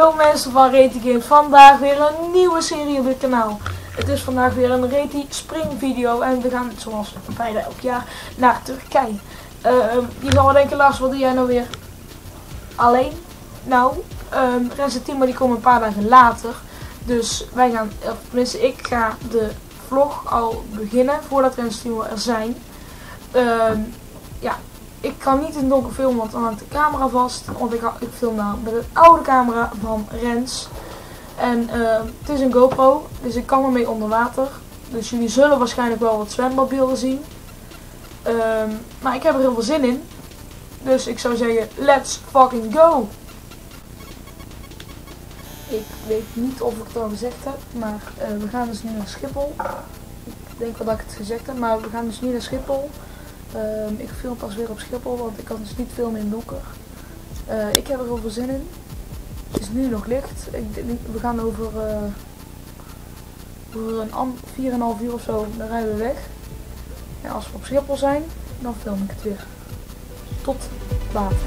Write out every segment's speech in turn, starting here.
Hallo mensen van Reti Games, vandaag weer een nieuwe serie op het kanaal. Het is vandaag weer een Reti Spring video en we gaan zoals bijna elk jaar naar Turkije. Je zal wel denken, Lars, wat doe jij nou weer alleen? Nou, Rens en Timo die komen een paar dagen later. Dus wij gaan, tenminste ik ga de vlog al beginnen voordat Rens en Timo er zijn. Ja. Ik kan niet in het donker filmen, want dan hangt de camera vast. Want ik film nou met een oude camera van Rens. En het is een GoPro, dus ik kan ermee onder water. Dus jullie zullen waarschijnlijk wel wat zwembadbeelden zien. Maar ik heb er heel veel zin in. Dus ik zou zeggen, let's fucking go! Ik weet niet of ik het al gezegd heb, maar we gaan dus nu naar Schiphol. Ik denk wel dat ik het gezegd heb, maar we gaan dus nu naar Schiphol. Ik film pas weer op Schiphol, want ik kan dus niet filmen in donker. Ik heb er heel veel zin in. Het is nu nog licht. We gaan over een 4,5 uur of zo, dan rijden we weg. En als we op Schiphol zijn, dan film ik het weer. Tot later.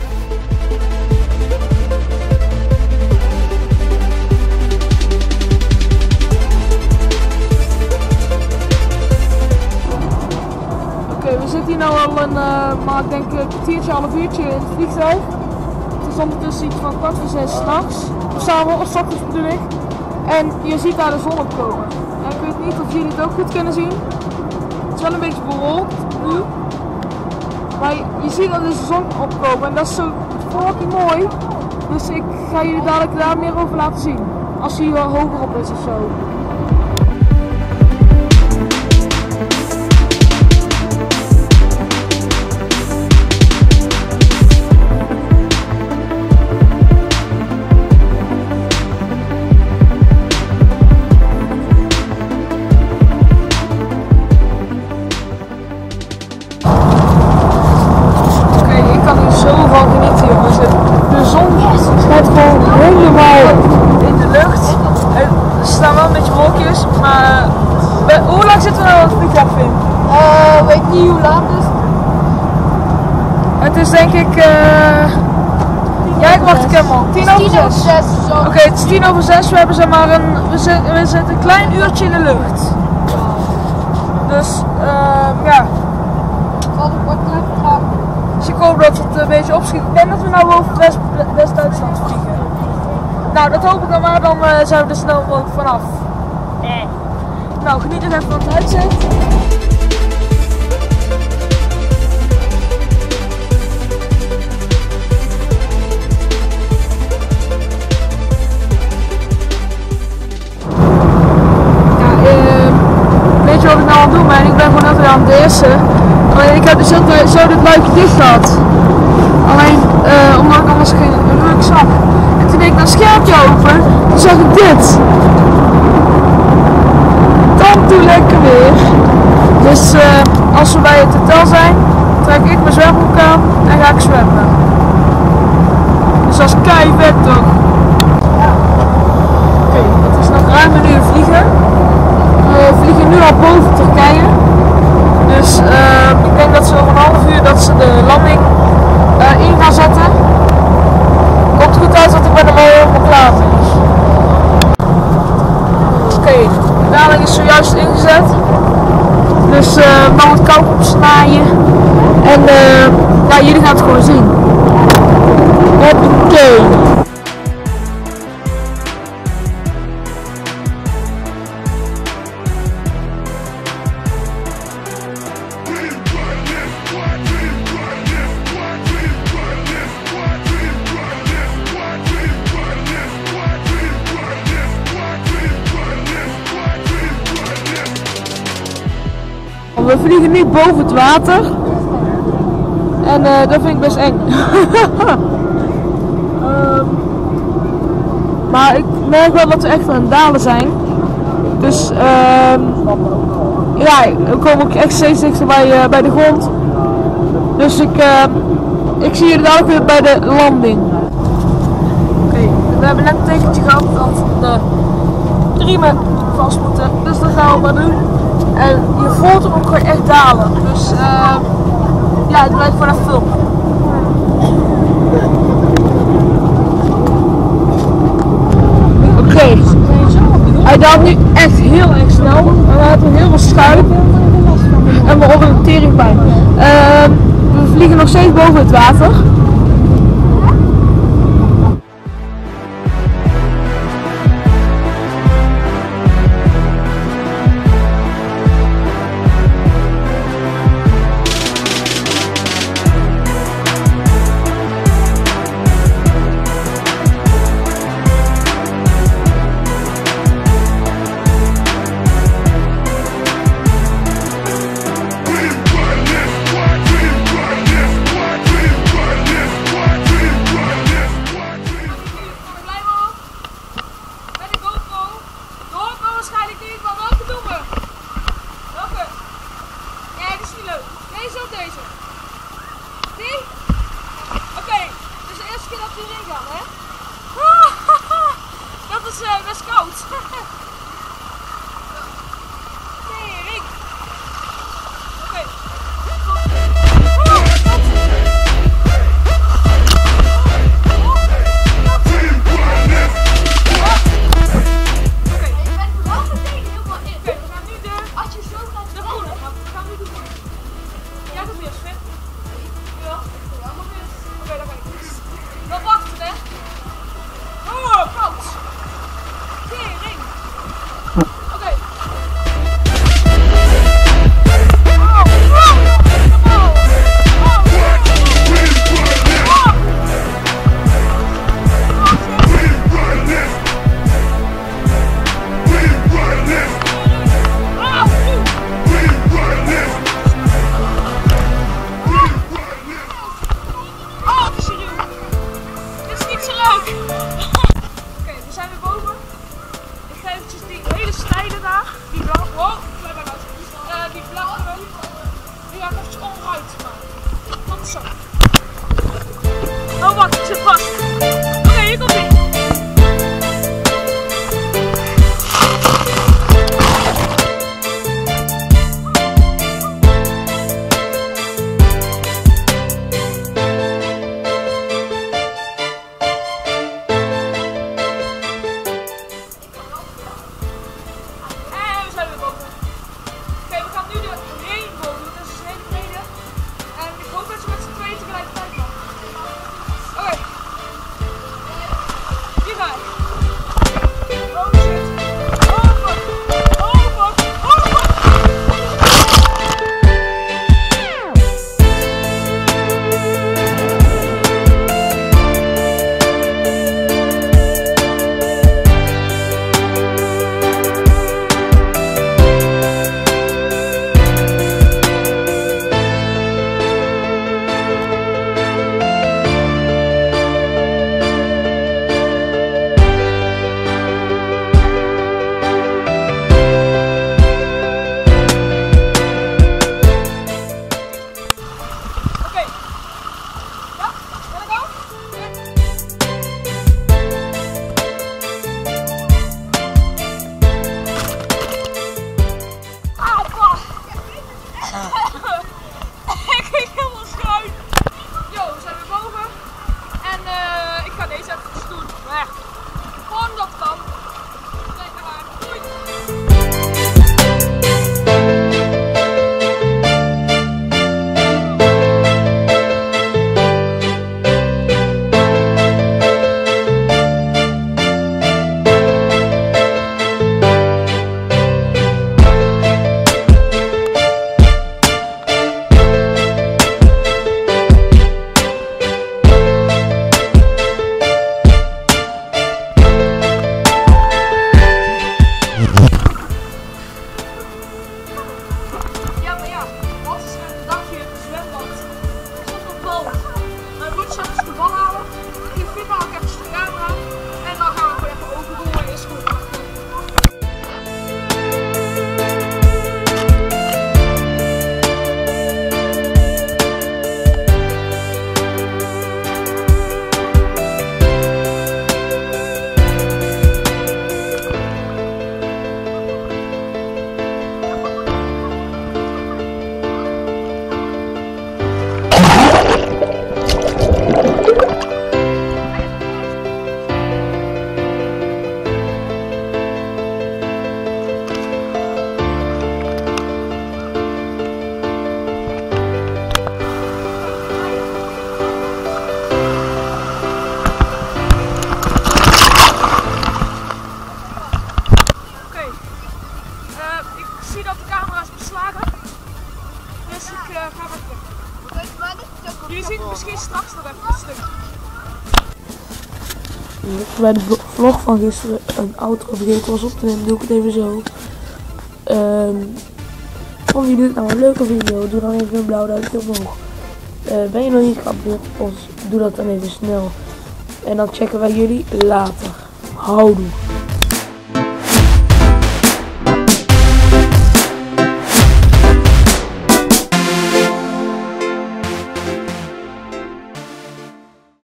We zitten hier nu al maar ik denk een kwartiertje, half uurtje in het vliegtuig. Het is ondertussen iets van 5:45 s'nachts. Of 's ochtends bedoel ik. En je ziet daar de zon opkomen. En ik weet niet of jullie het ook goed kunnen zien. Het is wel een beetje bewolkt nu. Maar je ziet dat dus de zon opkomen en dat is zo fucking mooi. Dus ik ga jullie dadelijk daar meer over laten zien. Als hij hoger op is of zo. In de lucht. Er staan wel een beetje wolkjes, maar hoe lang zitten we nou op het vliegtuig in? Weet niet hoe laat het is. Het is denk ik, ja ik wacht ik helemaal. 6:10. Oké, het is 6:10. We hebben zeg maar we zitten een klein uurtje in de lucht. Dus ja. Dus ik hoop dat het een beetje opschiet. Ik denk dat we nou over West-Duitsland vliegen. Nou, dat hoop ik dan maar, dan zijn we er snel mogelijk vanaf. Nou, geniet nog even van het uitzicht. Weet je wat ik nou aan het doen ben? Ik ben gewoon net aan het DS'en. Alleen ik heb dus zo dit luikje dicht gehad. Alleen omdat ik anders geen ruk zag. En toen deed ik dat schermpje open, toen zag ik dit. Dan doe lekker weer. Dus als we bij het hotel zijn, trek ik mijn zwembroek aan en ga ik zwemmen. Dus dat is keivet toch? Oké, het is nog ruim een uur vliegen. We vliegen nu al boven Turkije. Dus ik denk dat ze over een half uur dat ze de landing in gaan zetten. Komt goed uit, want ik ben er al helemaal klaar voor. Oké, de daling is zojuist ingezet. Dus dan het koud opsnijden. En ja, jullie gaan het gewoon zien. Oké. We vliegen nu boven het water en dat vind ik best eng. Maar ik merk wel dat we echt aan het dalen zijn. Dus ja, we komen ook echt steeds dichter bij de grond. Dus ik zie jullie dadelijk weer bij de landing. Oké, we hebben net een tekentje gehad dat de riemen vast moeten. Dus dat gaan we maar doen. En je voelt hem ook gewoon echt dalen. Dus ja, het blijft gewoon even filmen. heel erg snel. We laten heel veel schuim. En we oriënteringpijn. We vliegen nog steeds boven het water. Deze of deze? Die? Oké, dus de eerste keer dat we erin gaan, hè? Dat is best koud. Tering. Oké. Oh wacht, ik zit vast. Oké, hier komt ie. En we zijn weer boven. Oké, we gaan nu de rainbow doen. Dat is een hele brede. En ik hoop dat ze met z'n tweeën bij de vlog van gisteren een outro vergeten was op te nemen, doe ik het even zo. Vond jullie dit nou een leuke video? Doe dan even een blauw duimpje omhoog. Ben je nog niet geabonneerd op ons? Doe dat dan even snel. En dan checken wij jullie later. Houdoe.